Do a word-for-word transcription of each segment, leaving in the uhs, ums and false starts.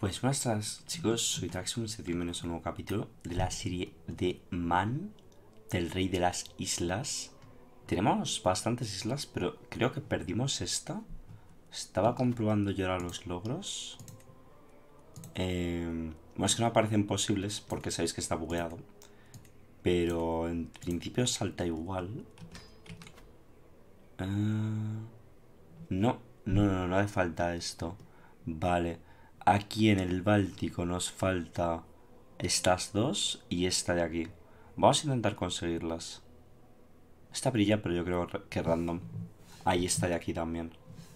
Pues buenas tardes, chicos, soy Traxxum y bienvenidos a un nuevo capítulo de la serie de Man, del Rey de las Islas. Tenemos bastantes islas, pero creo que perdimos esta. Estaba comprobando yo ahora los logros. Eh, bueno, es que no aparecen posibles porque sabéis que está bugueado. Pero en principio salta igual. Uh, no, no, no, no hace falta esto. Vale. Aquí en el Báltico nos falta estas dos y esta de aquí. Vamos a intentar conseguirlas. Esta brilla, pero yo creo que random. Ahí está de aquí también.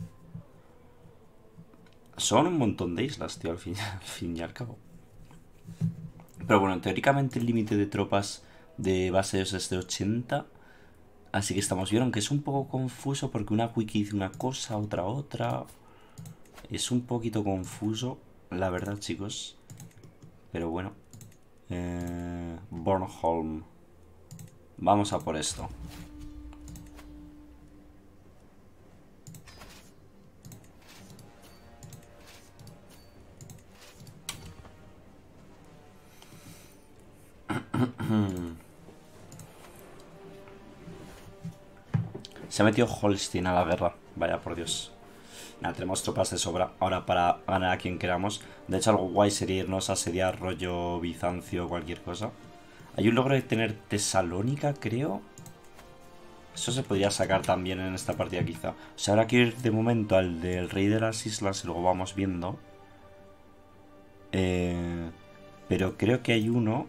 Son un montón de islas, tío, al fin, al fin y al cabo. Pero bueno, teóricamente el límite de tropas de vasallos es de ochenta. Así que estamos viendo que es un poco confuso porque una wiki dice una cosa, otra otra. Es un poquito confuso, la verdad, chicos. Pero bueno. Eh, Bornholm. Vamos a por esto. Se ha metido Holstein a la guerra. Vaya por Dios. Nada, tenemos tropas de sobra ahora para ganar a quien queramos. De hecho, algo guay sería irnos a asediar rollo Bizancio o cualquier cosa. Hay un logro de tener Tesalónica, creo. Eso se podría sacar también en esta partida quizá. O sea, ahora quiero ir de momento al del Rey de las Islas y luego vamos viendo. Eh, pero creo que hay uno.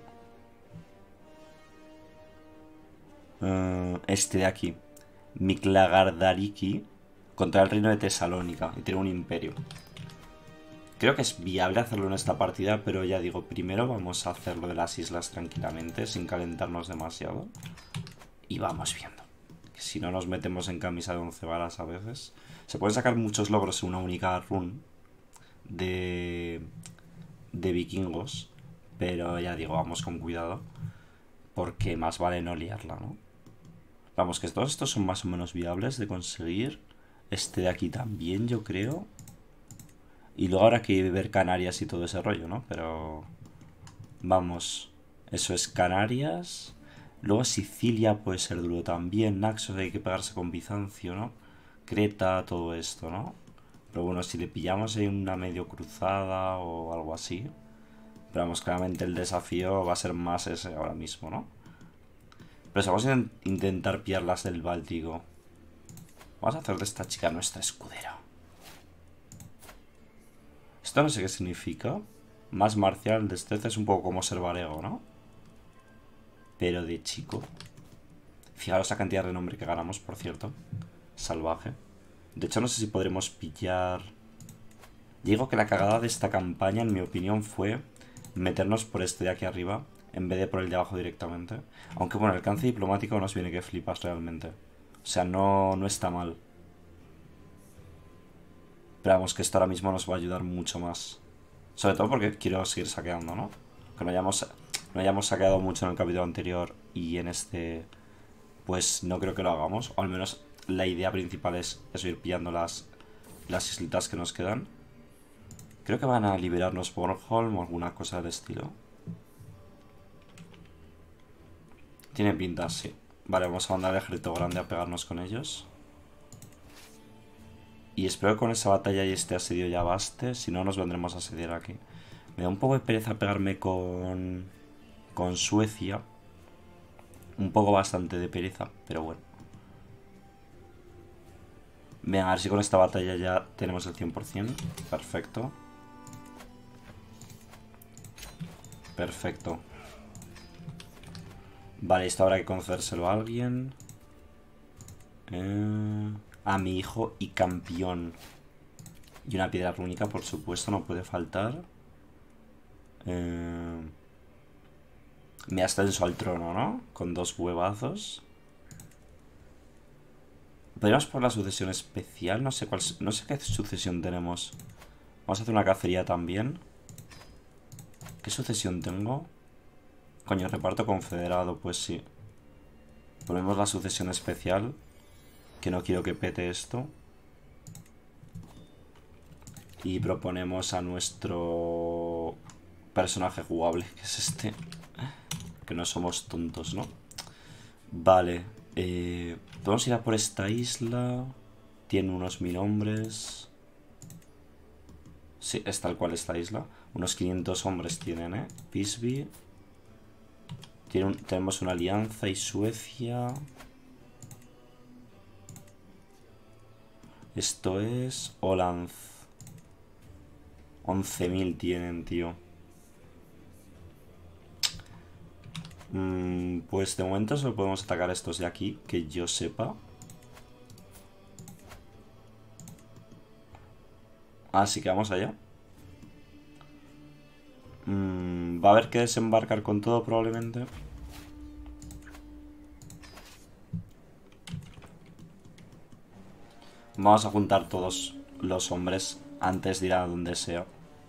Uh, este de aquí. Miklagardariki. Contra el reino de Tesalónica. Y tiene un imperio. Creo que es viable hacerlo en esta partida, pero ya digo, primero vamos a hacerlo de las islas tranquilamente, sin calentarnos demasiado. Y vamos viendo. Que si no nos metemos en camisa de once varas a veces. Se pueden sacar muchos logros en una única run de, de vikingos. Pero ya digo, vamos con cuidado. Porque más vale no liarla, ¿no? Vamos, que todos estos son más o menos viables de conseguir. Este de aquí también, yo creo. Y luego habrá que ver Canarias y todo ese rollo, ¿no? Pero... vamos. Eso es Canarias. Luego Sicilia puede ser duro también. Naxos hay que pegarse con Bizancio, ¿no? Creta, todo esto, ¿no? Pero bueno, si le pillamos en una medio cruzada o algo así. Pero vamos, claramente el desafío va a ser más ese ahora mismo, ¿no? Pero si vamos a intentar pillarlas del Báltico. Vamos a hacer de esta chica nuestra escudera. Esto no sé qué significa. Más marcial, destreza es un poco como ser varego, ¿no? Pero de chico. Fijaros la cantidad de renombre que ganamos, por cierto. Salvaje. De hecho, no sé si podremos pillar... Digo que la cagada de esta campaña, en mi opinión, fue meternos por este de aquí arriba en vez de por el de abajo directamente. Aunque bueno, el alcance diplomático nos viene que flipas realmente. O sea, no, no está mal. Pero vamos, que esto ahora mismo nos va a ayudar mucho más. Sobre todo porque quiero seguir saqueando, ¿no? Que no hayamos, no hayamos saqueado mucho en el capítulo anterior y en este... pues no creo que lo hagamos. O al menos la idea principal es eso, ir pillando las, las islitas que nos quedan. Creo que van a liberarnos Bornholm o alguna cosa del estilo. Tiene pinta, sí. Vale, vamos a mandar el ejército grande a pegarnos con ellos. Y espero que con esa batalla y este asedio ya baste. Si no, nos vendremos a asediar aquí. Me da un poco de pereza pegarme con... con Suecia. Un poco bastante de pereza, pero bueno. Venga, a ver si con esta batalla ya tenemos el cien por cien. Perfecto. Perfecto. Vale, esto habrá que concedérselo a alguien. Eh, a mi hijo y campeón. Y una piedra rúnica, por supuesto, no puede faltar. Eh, me ascenso al trono, ¿no? Con dos huevazos. Podríamos por la sucesión especial. No sé cuál, no sé qué sucesión tenemos. Vamos a hacer una cacería también. ¿Qué sucesión tengo? Coño, reparto confederado, pues sí. Ponemos la sucesión especial. Que no quiero que pete esto. Y proponemos a nuestro personaje jugable, que es este. Que no somos tontos, ¿no? Vale. Eh, Podemos ir a por esta isla. Tiene unos mil hombres. Sí, es tal cual esta isla. Unos quinientos hombres tienen, ¿eh? Pisby. Tiene un, tenemos una alianza y Suecia. Esto es Holland. once mil tienen, tío. Mm, pues de momento solo podemos atacar a estos de aquí, que yo sepa. Así que vamos allá. Mm, va a haber que desembarcar con todo probablemente. Vamos a juntar todos los hombres antes de ir a donde sea.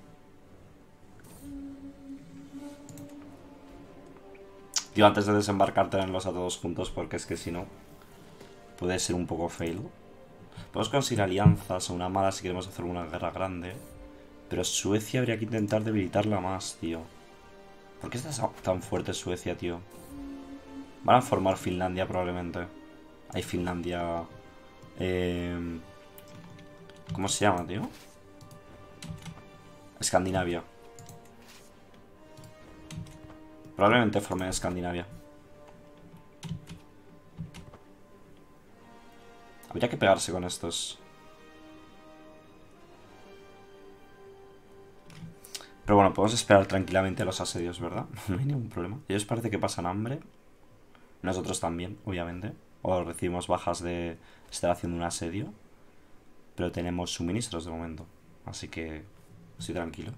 Tío, antes de desembarcar tenerlos a todos juntos, porque es que si no puede ser un poco fail. Podemos conseguir alianzas o una mala si queremos hacer una guerra grande. Pero Suecia habría que intentar debilitarla más, tío. ¿Por qué está tan fuerte Suecia, tío? Van a formar Finlandia probablemente. Hay Finlandia... Eh... ¿Cómo se llama, tío? Escandinavia. Probablemente formen Escandinavia. Habría que pegarse con estos. Pero bueno, podemos esperar tranquilamente a los asedios, ¿verdad? No hay ningún problema. Ellos parece que pasan hambre. Nosotros también, obviamente. O recibimos bajas de estar haciendo un asedio. Pero tenemos suministros de momento. Así que estoy tranquilo.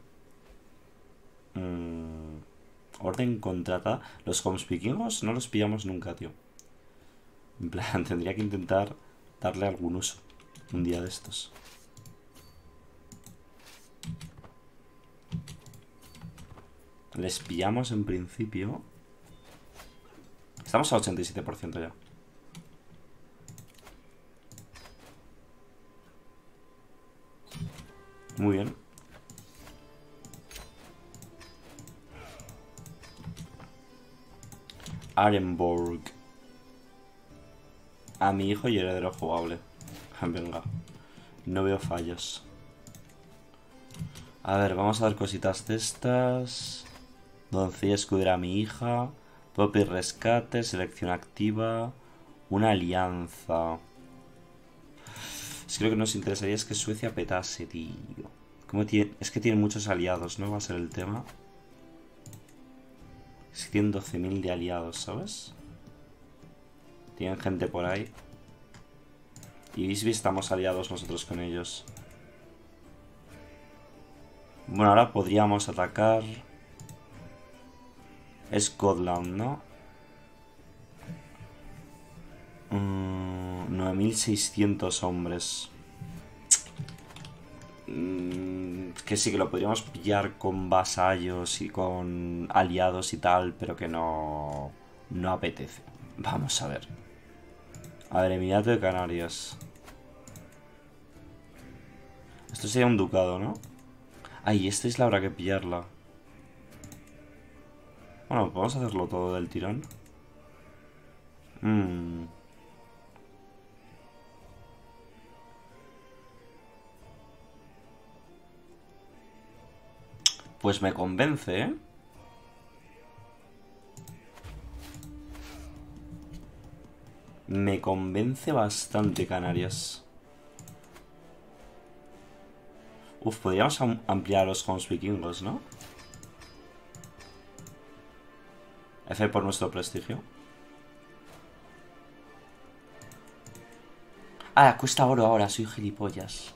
Mm, orden contratada. Los homes vikingos no los pillamos nunca, tío. En plan, tendría que intentar darle algún uso un día de estos. Les pillamos en principio. Estamos a ochenta y siete por ciento ya. Muy bien. Arenborg. A mi hijo y heredero jugable. Venga. No veo fallos. A ver, vamos a dar cositas de estas. Doncella escudera a mi hija. Puedo pedir rescate, selección activa. Una alianza. Es que lo que nos interesaría es que Suecia petase, tío. ¿Cómo tiene? Es que tiene muchos aliados, ¿no? Va a ser el tema. Es que tienen doce mil de aliados, ¿sabes? Tienen gente por ahí. Y Visby estamos aliados nosotros con ellos. Bueno, ahora podríamos atacar Scotland, ¿no? Mm, nueve mil seiscientos hombres. Mm, que sí que lo podríamos pillar con vasallos y con aliados y tal, pero que no, no apetece. Vamos a ver. A ver, Emirato de Canarias. Esto sería un ducado, ¿no? Ay, esta isla habrá que pillarla. Bueno, vamos a hacerlo todo del tirón. Mmm. Pues me convence, ¿eh? Me convence bastante Canarias. Uf, podríamos ampliar los homes vikingos, ¿no? F por nuestro prestigio. Ah, cuesta oro ahora, soy gilipollas.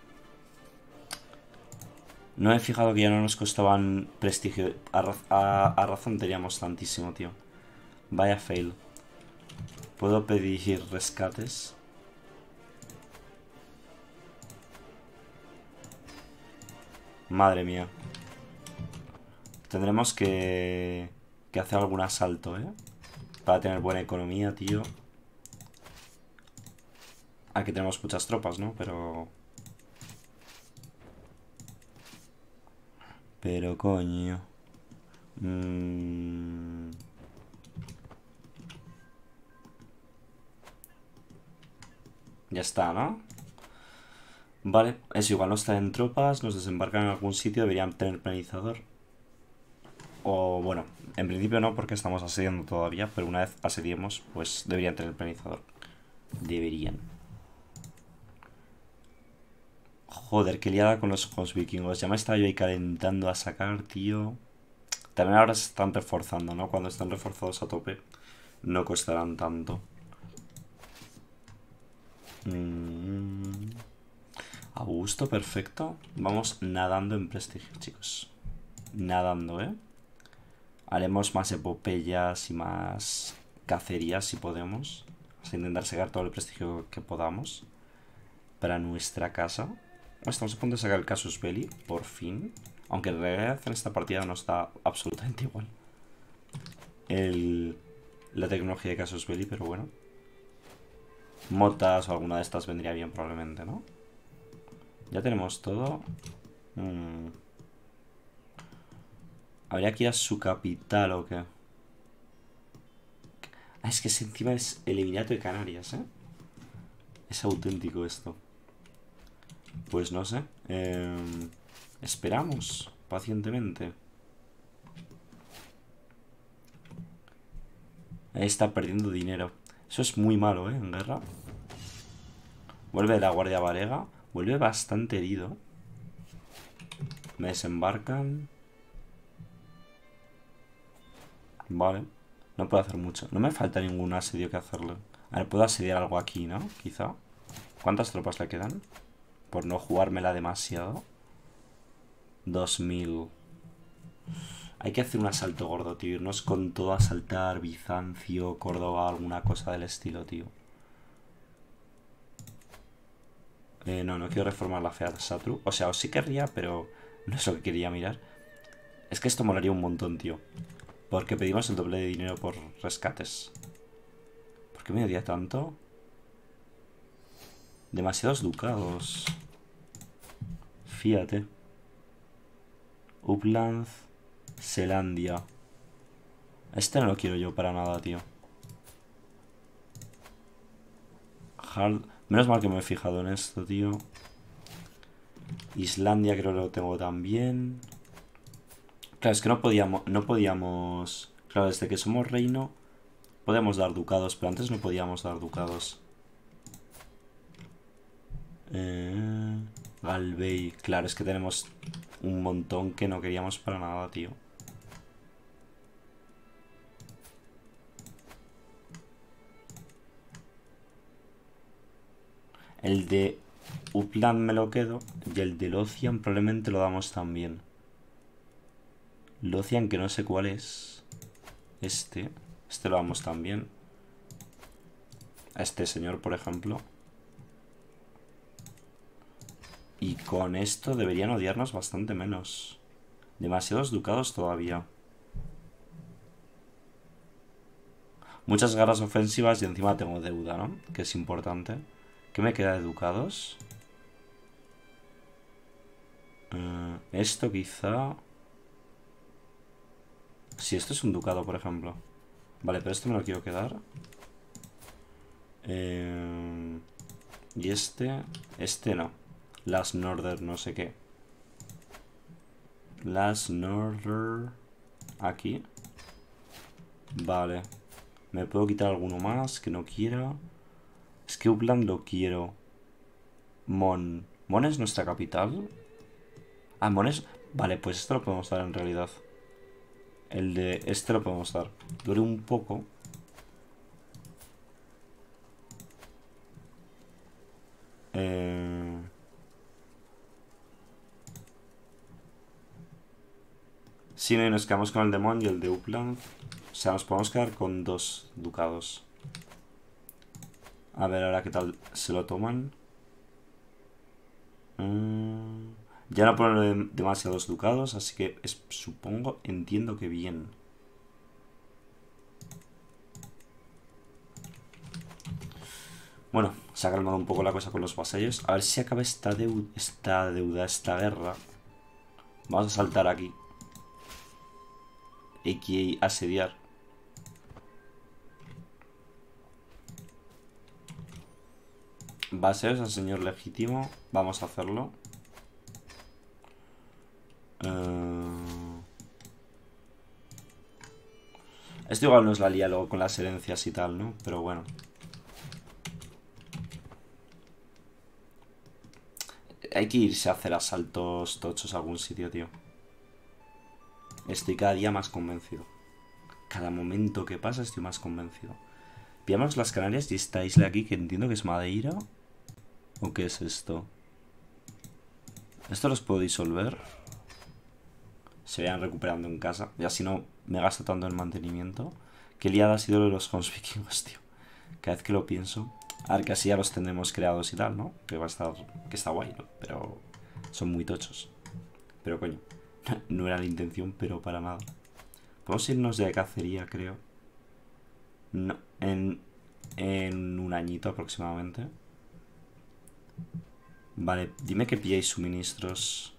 No he fijado que ya no nos costaban prestigio. A, a, a razón teníamos tantísimo, tío. Vaya fail. ¿Puedo pedir rescates? Madre mía. Tendremos que... que hacer algún asalto, ¿eh? Para tener buena economía, tío. Aquí tenemos muchas tropas, ¿no? Pero... Pero coño. Mm. Ya está, ¿no? Vale, es igual, nos traen tropas, nos desembarcan en algún sitio, deberían tener penalizador. O bueno, en principio no, porque estamos asediando todavía, pero una vez asediemos, pues deberían tener penalizador. Deberían. Joder, qué liada con los ojos vikingos. Ya me estaba yo ahí calentando a sacar, tío. También ahora se están reforzando, ¿no? Cuando están reforzados a tope, no costarán tanto. Mm. A gusto, perfecto. Vamos nadando en prestigio, chicos. Nadando, ¿eh? Haremos más epopeyas y más cacerías si podemos. Vamos a intentar sacar todo el prestigio que podamos para nuestra casa. Estamos a punto de sacar el Casus Belli, por fin. Aunque en realidad en esta partida no está absolutamente igual el, la tecnología de Casus Belli, pero bueno. Motas o alguna de estas vendría bien probablemente, ¿no? Ya tenemos todo. Hmm. ¿Habría que ir a su capital o qué? Ah, es que es encima es el Emirato de Canarias, ¿eh? Es auténtico esto. Pues no sé. Eh, esperamos pacientemente. Ahí está perdiendo dinero. Eso es muy malo, ¿eh? En guerra. Vuelve la Guardia Varega. Vuelve bastante herido. Me desembarcan. Vale. No puedo hacer mucho. No me falta ningún asedio que hacerle. A ver, puedo asediar algo aquí, ¿no? Quizá. ¿Cuántas tropas le quedan? Por no jugármela demasiado. dos mil. Hay que hacer un asalto gordo, tío. Irnos con todo a asaltar Bizancio, Córdoba, alguna cosa del estilo, tío. Eh, no, no quiero reformar la Feat Satru. O sea, os sí querría, pero no es lo que quería mirar. Es que esto molaría un montón, tío. Porque pedimos el doble de dinero por rescates. ¿Por qué me odia tanto? Demasiados ducados. Fíjate. Upland, Selandia. Este no lo quiero yo para nada, tío. Hard... Menos mal que me he fijado en esto, tío. Islandia creo que lo tengo también. Claro, es que no podíamos... No podíamos... Claro, desde que somos reino podemos dar ducados, pero antes no podíamos dar ducados. Eh, Galvey. Claro, es que tenemos un montón que no queríamos para nada, tío. El de Upland me lo quedo. Y el de Lothian probablemente lo damos también. Lothian que no sé cuál es. Este. Este lo damos también. A este señor, por ejemplo. Y con esto deberían odiarnos bastante menos. Demasiados ducados todavía. Muchas garras ofensivas y encima tengo deuda, ¿no? Que es importante. ¿Qué me queda de ducados? Uh, esto quizá... Si esto es un ducado, por ejemplo. Vale, pero esto me lo quiero quedar. Eh... Y este... Este no. Las Northern no sé qué. Las Northern... Aquí. Vale. Me puedo quitar alguno más que no quiera. Es que Upland lo quiero. Mon. ¿Mon es nuestra capital? Ah, Mon es... Vale, pues esto lo podemos dar en realidad. El de... Este lo podemos dar. Duele un poco. Eh... Sí, no, y nos quedamos con el de Mon y el de Upland. O sea, nos podemos quedar con dos ducados. A ver ahora qué tal se lo toman. Mm, ya no ponen demasiados ducados, así que es, supongo, entiendo que bien. Bueno, se ha calmado un poco la cosa con los vasallos. A ver si acaba esta, deuda, esta deuda, esta guerra. Vamos a saltar aquí. Hay que asediar. Va a ser ese señor legítimo. Vamos a hacerlo. Uh... Esto igual nos la lía luego con las herencias y tal, ¿no? Pero bueno. Hay que irse a hacer asaltos tochos a algún sitio, tío. Estoy cada día más convencido. Cada momento que pasa estoy más convencido. Pillamos las Canarias y esta isla aquí que entiendo que es Madeira. ¿O qué es esto? ¿Esto los puedo disolver? Se vayan recuperando en casa. Y así no me gasto tanto en mantenimiento. Qué liada ha sido lo de los Homs vikingos, tío. Cada vez que lo pienso. A ver, que así ya los tendremos creados y tal, ¿no? Que va a estar... Que está guay, ¿no? Pero son muy tochos. Pero coño, no era la intención, pero para nada. Podemos irnos de cacería, creo. No, en... En un añito aproximadamente. Vale, dime que pilláis suministros.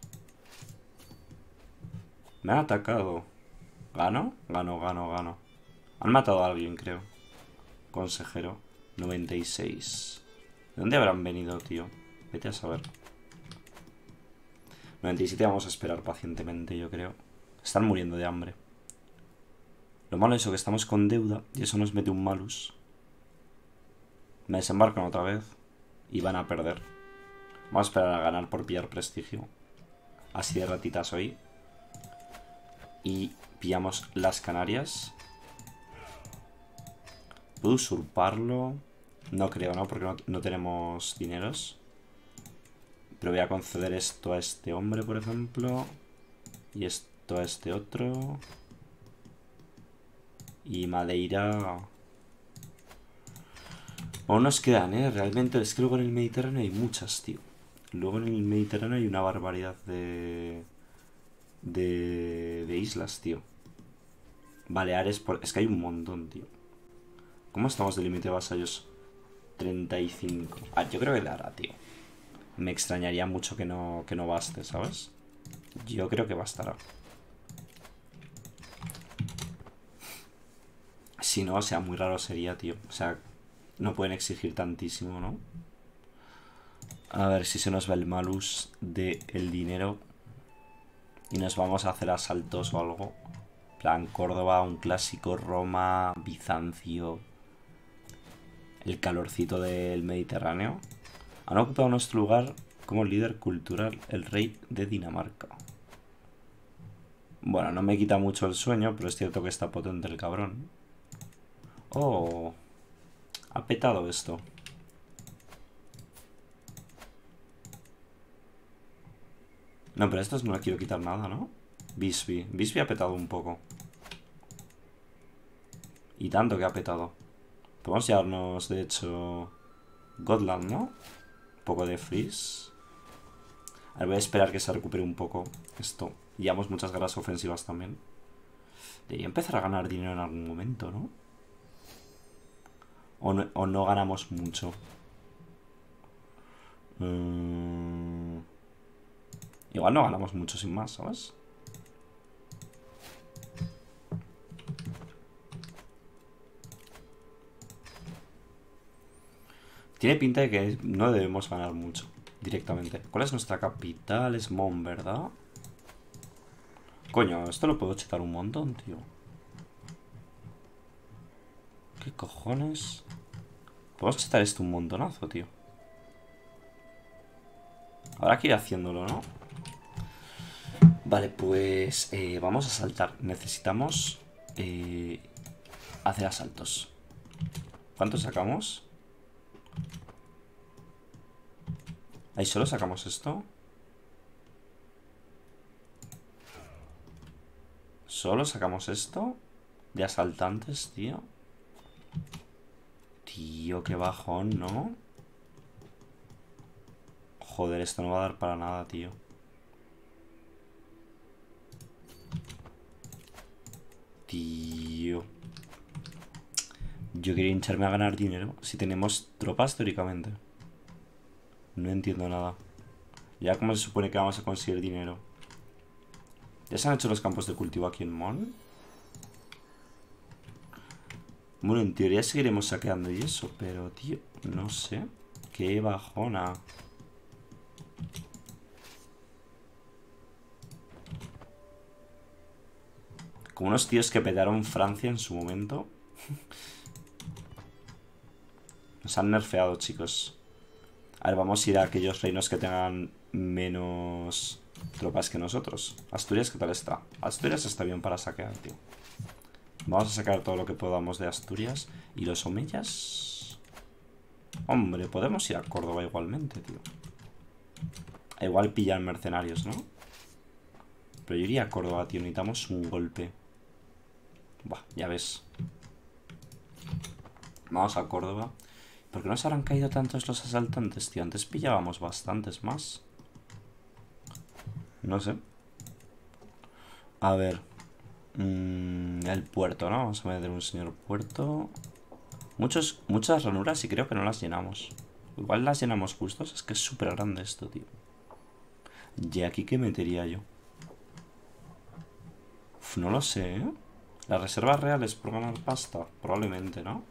Me han atacado. ¿Gano? Gano, gano, gano. Han matado a alguien, creo. Consejero. noventa y seis. ¿De dónde habrán venido, tío? Vete a saber. noventa y siete vamos a esperar pacientemente, yo creo. Están muriendo de hambre. Lo malo es eso, que estamos con deuda y eso nos mete un malus. Me desembarcan otra vez y van a perder. Vamos a esperar a ganar por pillar prestigio. Así de ratitas hoy. Y pillamos las Canarias. ¿Puedo usurparlo? No creo, ¿no? Porque no, no tenemos dineros. Pero voy a conceder esto a este hombre, por ejemplo. Y esto a este otro. Y Madeira... Aún nos quedan, ¿eh? Realmente es que luego en el Mediterráneo hay muchas, tío. Luego en el Mediterráneo hay una barbaridad de... De... De islas, tío. Baleares, por... es que hay un montón, tío. ¿Cómo estamos de límite de vasallos? treinta y cinco. Ah, yo creo que dará, tío. Me extrañaría mucho que no, que no baste, ¿sabes? Yo creo que bastará. Si no, o sea, muy raro sería, tío. O sea, no pueden exigir tantísimo, ¿no? A ver si se nos va el malus del dinero. Y nos vamos a hacer asaltos o algo. Plan Córdoba, un clásico, Roma, Bizancio. El calorcito del Mediterráneo. Han ocupado nuestro lugar como líder cultural el rey de Dinamarca. Bueno, no me quita mucho el sueño, pero es cierto que está potente el cabrón. Oh, ha petado esto. No, pero estos no le quiero quitar nada, ¿no? Bisbee. Bisbee ha petado un poco. Y tanto que ha petado. Podemos llevarnos, de hecho, Gotland, ¿no? Un poco de freeze. A ver, voy a esperar que se recupere un poco esto. Llevamos muchas guerras ofensivas también. Debería empezar a ganar dinero en algún momento, ¿no? O no, o no ganamos mucho. Mm... Igual no ganamos mucho sin más, ¿sabes? Tiene pinta de que no debemos ganar mucho directamente. ¿Cuál es nuestra capital? Es Mon, ¿verdad? Coño, esto lo puedo chetar un montón, tío. ¿Qué cojones? Podemos chetar esto un montonazo, tío. Habrá que ir haciéndolo, ¿no? Vale, pues eh, vamos a saltar. Necesitamos eh, hacer asaltos. ¿Cuántos sacamos? Ahí solo sacamos esto. Solo sacamos esto de asaltantes, tío. Tío, qué bajón, ¿no? Joder, esto no va a dar para nada, tío. Tío. Yo quería hincharme a ganar dinero. Si tenemos tropas, teóricamente. No entiendo nada. Ya, ¿cómo se supone que vamos a conseguir dinero? ¿Ya se han hecho los campos de cultivo aquí en Mon? Bueno, en teoría seguiremos saqueando y eso, pero, tío, no sé. Qué bajona. Como unos tíos que petaron Francia en su momento. Nos han nerfeado, chicos. A ver, vamos a ir a aquellos reinos que tengan menos tropas que nosotros. Asturias, ¿qué tal está? Asturias está bien para saquear, tío. Vamos a sacar todo lo que podamos de Asturias. ¿Y los omeyas? Hombre, podemos ir a Córdoba igualmente, tío. Igual pillan mercenarios, ¿no? Pero yo iría a Córdoba, tío. Necesitamos un golpe. Buah, ya ves. Vamos a Córdoba. ¿Por qué nos habrán caído tantos los asaltantes, tío? Antes pillábamos bastantes más. No sé. A ver. Mm, el puerto, ¿no? Vamos a meter un señor puerto. Muchos, muchas ranuras y creo que no las llenamos. Igual las llenamos justos. Es que es súper grande esto, tío. ¿Y aquí qué metería yo? Uf, no lo sé, ¿eh? ¿Las reservas reales por ganar pasta? Probablemente, ¿no?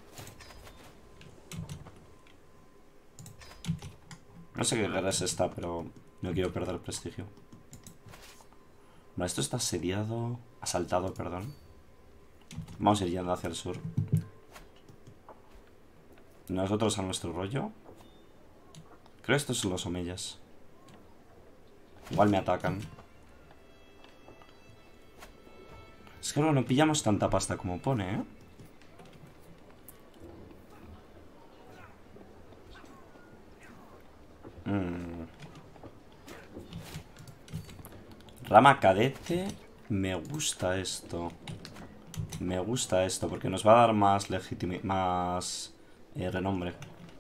No sé qué guerra es esta, pero no quiero perder prestigio. Vale, esto está asediado. Asaltado, perdón. Vamos a ir yendo hacia el sur. Nosotros a nuestro rollo. Creo que estos son los omeyas. Igual me atacan. Es que no pillamos tanta pasta como pone, ¿eh? Mm. Rama cadete. Me gusta esto. Me gusta esto porque nos va a dar más legitimidad, más eh, renombre.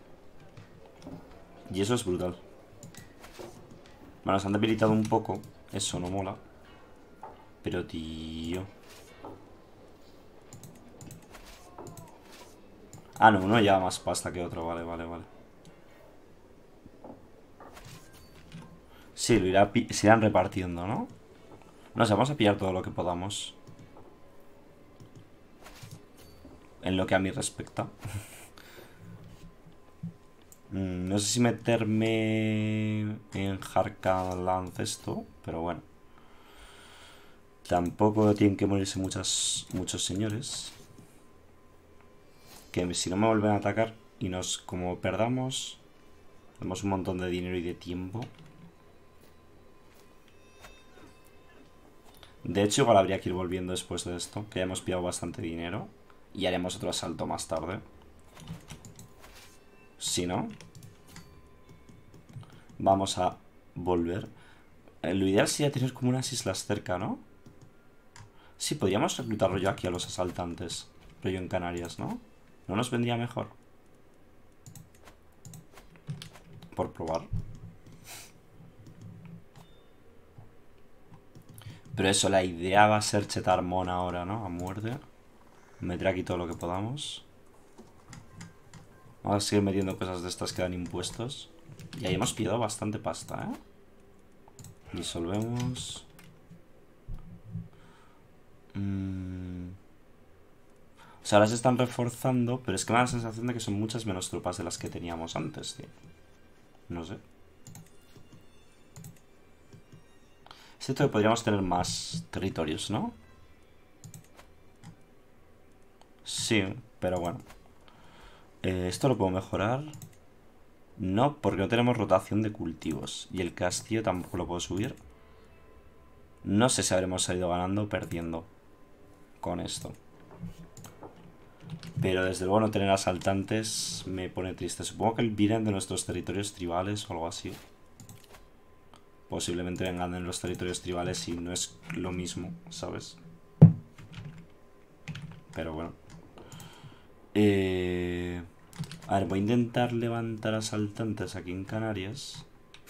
Y eso es brutal. Bueno, nos han debilitado un poco. Eso no mola. Pero, tío. Ah, no, uno lleva más pasta que otro. Vale, vale, vale. Sí, lo irá se irán repartiendo, ¿no? No sé, vamos a pillar todo lo que podamos. En lo que a mí respecta. No sé si meterme en Harkaland esto, pero bueno. Tampoco tienen que morirse muchas, muchos señores. Que si no me vuelven a atacar y nos, como perdamos, tenemos un montón de dinero y de tiempo. De hecho, igual habría que ir volviendo después de esto, que ya hemos pillado bastante dinero. Y haremos otro asalto más tarde. Si no, vamos a volver. Eh, lo ideal sería tener como unas islas cerca, ¿no? Sí, podríamos reclutar rollo aquí a los asaltantes. Rollo en Canarias, ¿no? ¿No nos vendría mejor? Por probar. Pero eso, la idea va a ser chetar Mon ahora, ¿no? A muerte. Meter aquí todo lo que podamos. Vamos a seguir metiendo cosas de estas que dan impuestos. Y ahí hemos pillado bastante pasta, ¿eh? Disolvemos. Mm. O sea, ahora se están reforzando, pero es que me da la sensación de que son muchas menos tropas de las que teníamos antes, tío. No sé. Es cierto que podríamos tener más territorios, ¿no? Sí, pero bueno. Eh, ¿Esto lo puedo mejorar? No, porque no tenemos rotación de cultivos. Y el castillo tampoco lo puedo subir. No sé si habremos salido ganando o perdiendo con esto. Pero desde luego no tener asaltantes me pone triste. Supongo que vienen de nuestros territorios tribales o algo así. Posiblemente vengan de los territorios tribales y no es lo mismo, ¿sabes? Pero bueno. Eh... A ver, voy a intentar levantar asaltantes aquí en Canarias.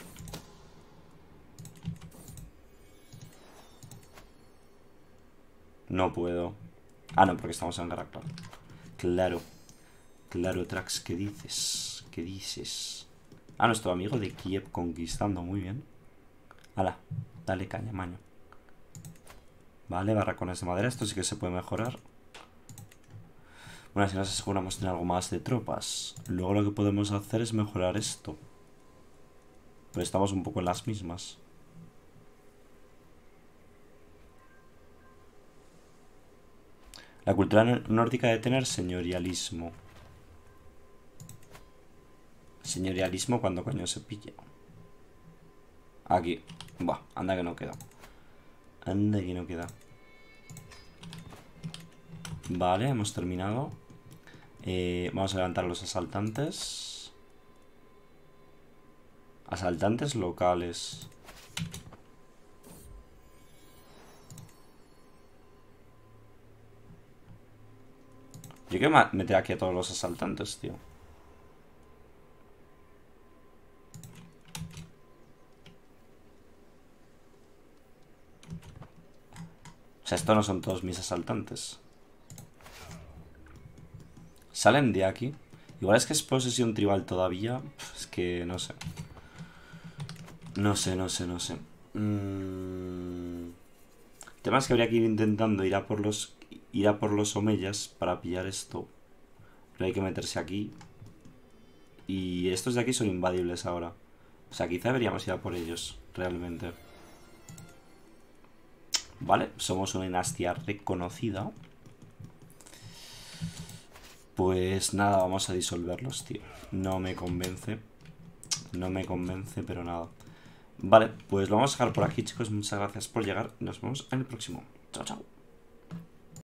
No puedo. Ah, no, porque estamos en guerra, claro. Claro. Claro, Trax, ¿qué dices? ¿Qué dices? Ah, nuestro amigo de Kiev conquistando, muy bien. Hala, dale caña, maño. Vale, barracones de madera, esto sí que se puede mejorar. Bueno, si nos aseguramos de tener algo más de tropas. Luego lo que podemos hacer es mejorar esto. Pero estamos un poco en las mismas. La cultura nórdica debe tener señorialismo. Señorialismo cuando coño se pilla. Aquí. Buah, anda que no queda. Anda que no queda. Vale, hemos terminado. Eh, vamos a levantar a los asaltantes. Asaltantes locales. Yo quiero meter aquí a todos los asaltantes, tío. O sea, estos no son todos mis asaltantes. Salen de aquí. Igual es que es posesión tribal todavía. Es que no sé. No sé, no sé, no sé. Mm... El tema es que habría que ir intentando ir a por los ir a por los omeyas para pillar esto. Pero hay que meterse aquí. Y estos de aquí son invadibles ahora. O sea, quizá deberíamos ir a por ellos, realmente. Vale, somos una dinastía reconocida. Pues nada, vamos a disolverlos, tío. No me convence. No me convence, pero nada. Vale, pues lo vamos a dejar por aquí, chicos. Muchas gracias por llegar. Nos vemos en el próximo. Chao, chao.